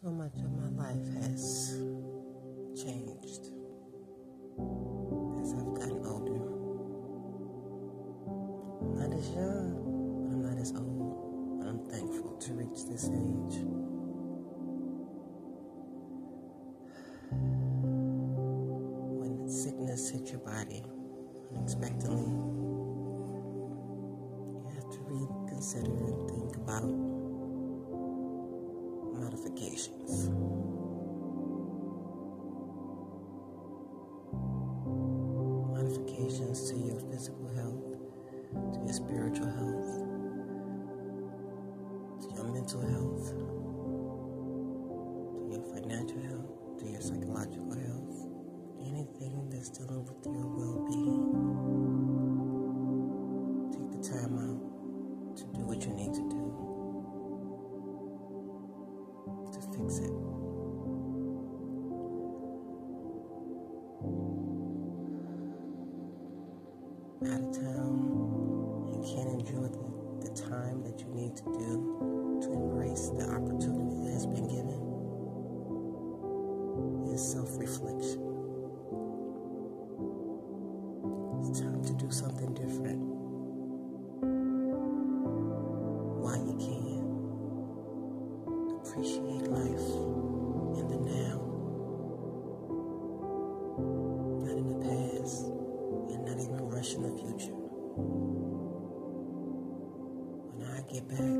So much of my life has changed as I've gotten older. I'm not as young, but I'm not as old. And I'm thankful to reach this age. When sickness hits your body unexpectedly, you have to reconsider and think about modifications. Modifications to your physical health, to your spiritual health, to your mental health, to your financial health, to your psychological health, anything that's dealing with your well-being. Take the time out to do what you need to do to fix it. Out of town and can't enjoy the time that you need to do to embrace the opportunity that has been given is self-reflection. It's time to do something different while you can. Appreciate life in the now, not in the past, and not even rush in the future. When I get back